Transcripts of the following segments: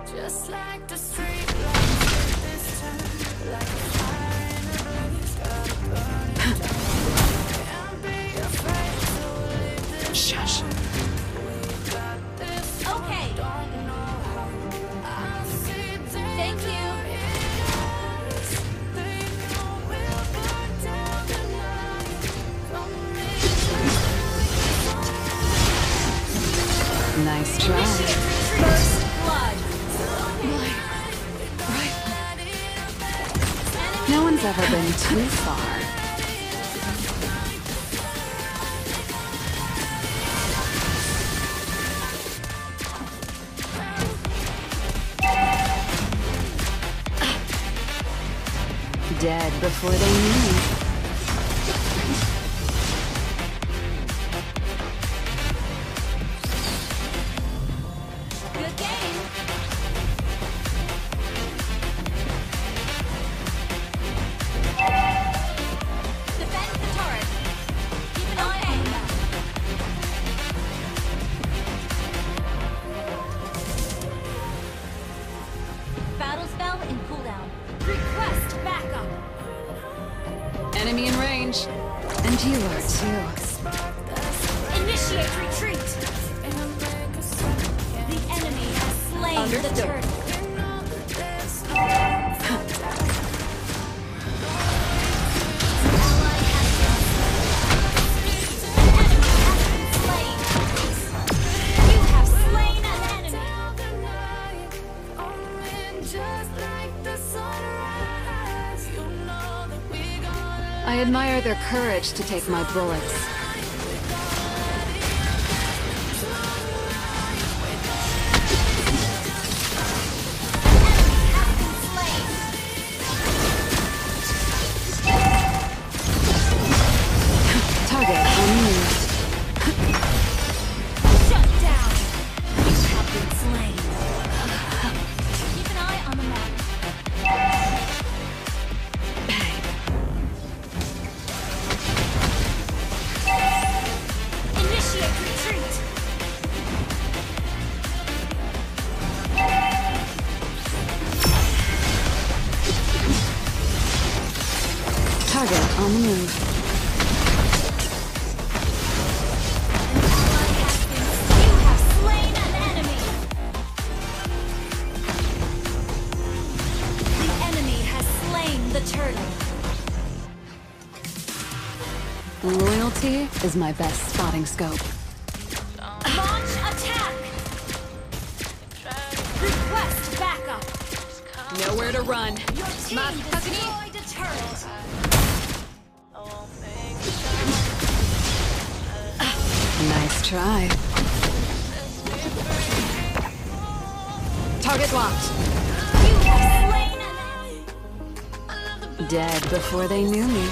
Just like the street lights at this time, like a fire in a blaze, gotta burn it down. Can't be afraid to leave this. Shush. We got this. Okay. Don't know how. I see Thank you. dangerous. They know we'll burn down the night. Come in. Nice try. First blood. No one's ever been too far. Dead before they knew me. Good game. Defend the turret. Keep an eye on them. Battle spell in cooldown. Request backup. Enemy in range. And you are too. Initiate retreat. The enemy has slain the Understood. turret. I admire their courage to take my bullets. Target on me. Shut down! You have been slain. Keep an eye on the map. Initiate retreat! Target on the move. You have slain an enemy! The enemy has slain the turtle. Loyalty is my best spotting scope. Launch attack! Request backup! Nowhere to run. Your team destroyed a turret! Nice try. Target locked. You have slain an enemy! Dead before they knew me.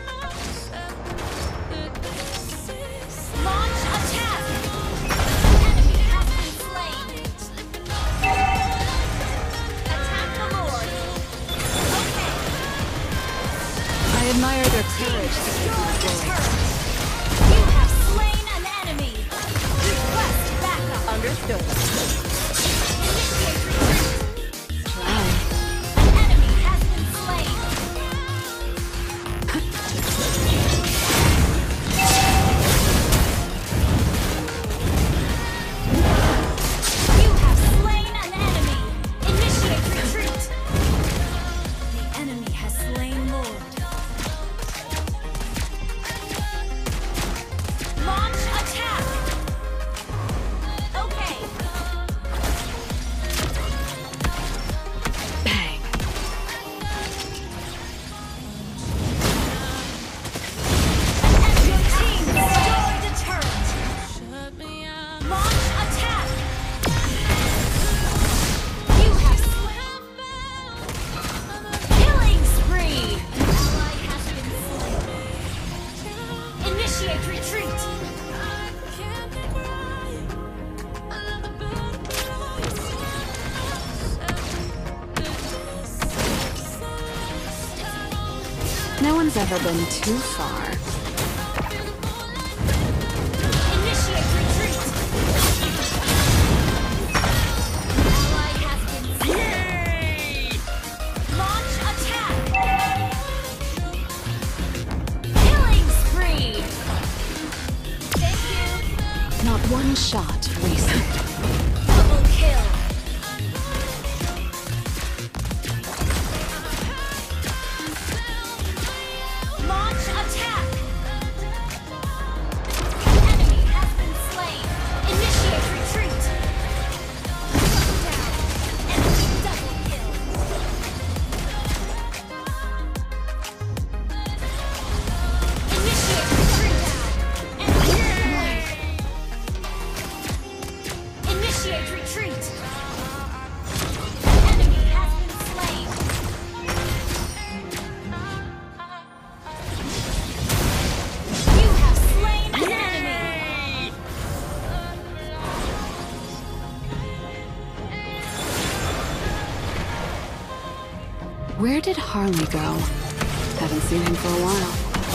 Launch attack! Enemy has been slain! Attack the Lord! Okay, I admire their courage to take destroy my the bullets. turret! You have slain an enemy! Request backup! Understood. Initiate retreat! Try. An enemy has been slain! You have slain an enemy! Initiate retreat! The enemy has slain Lord. Launch attack! Okay. Bang. Your team destroyed a turret! Launch attack! You have killing spree! An ally has been slain. Initiate retreat! No one's ever been too far. Initiate retreat! Ally has been retreat! An enemy has been slain! You have slain an enemy! Where did Harley go? Haven't seen him for a while.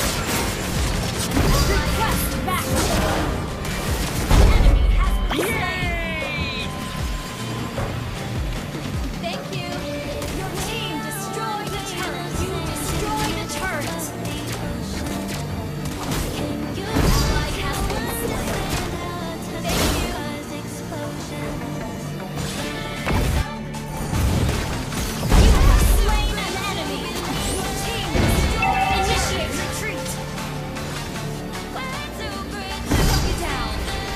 Request backup! An enemy has been slain! Thank you! Your team destroyed a turret! You destroyed a turret! Ally has been slain! Thank you! You have slain an enemy! Your team destroyed! Initiate retreat! Knock it down!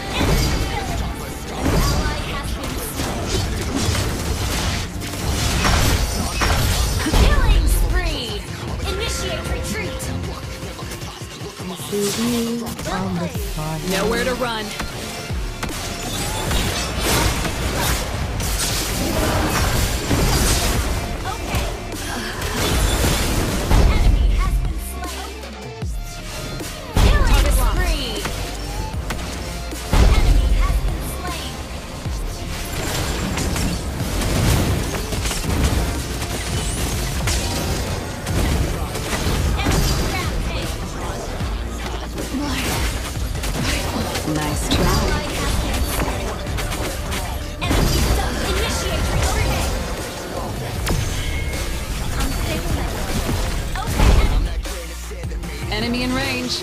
An ally has been slain! Killing spree! Initiate retreat! Nowhere to run. Okay. Enemy has been slain. Killing spree. Enemy has been slain. Enemy rampage. Nice try. Ally has been slain. Enemy stuck. Initiate retreat. Okay. Enemy in range.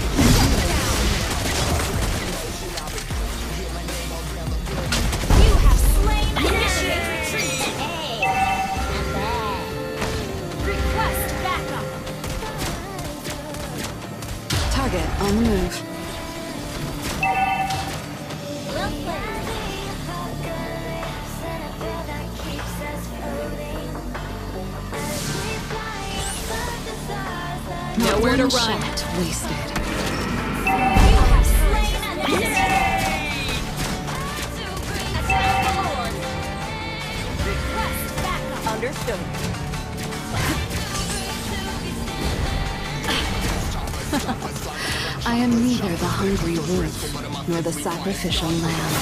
You have slain. Initiate retreat. Request backup. Target on the move. Well Nowhere to One run. shot. Wasted. You have slain an enemy. Attack the Lord. Request backup. Understood. I am neither the hungry wolf nor the sacrificial lamb.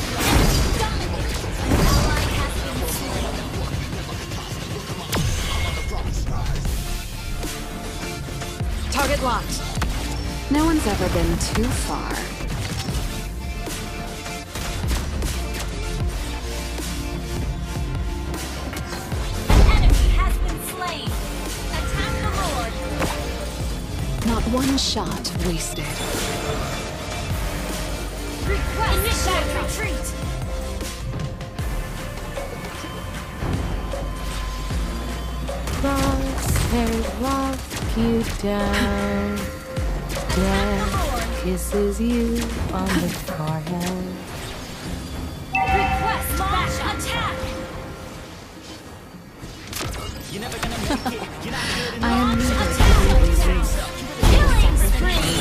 Ally has been slain. Target locked. No one's ever been too far. An enemy has been slain. Attack the Lord. Not one shot wasted. Request initiate retreat. Crosshairs walk you down. Death kisses you on the forehead. Request back attack. I am neither the Attack. hungry wolf. Killing spree.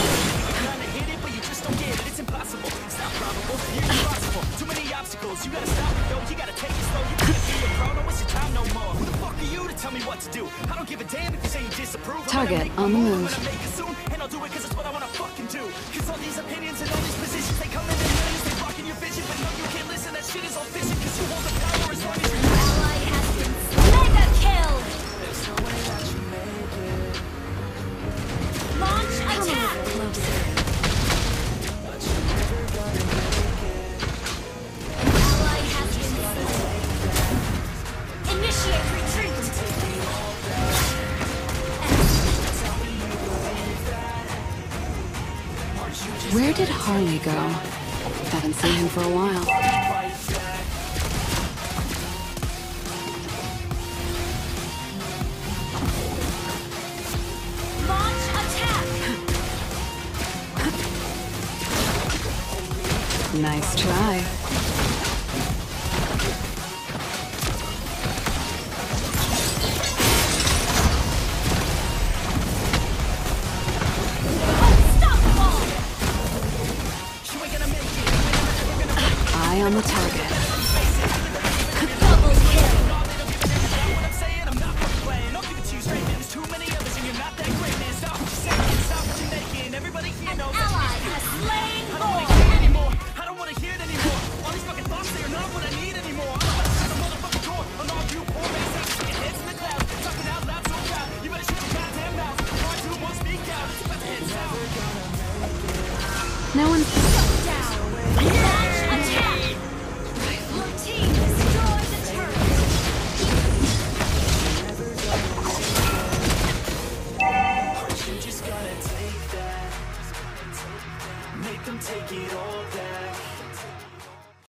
Target on the move. Ally has been mega kill. Launch attack. Ally has been slain. Initiate retreat. Where did Harley go? Haven't seen him for a while. Launch attack. Nice try. Eye on the target. No one's